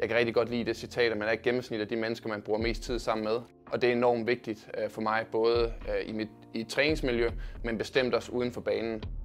Jeg kan rigtig godt lide det citat, at man er et gennemsnit af de mennesker, man bruger mest tid sammen med. Og det er enormt vigtigt for mig, både i et træningsmiljø, men bestemt også uden for banen.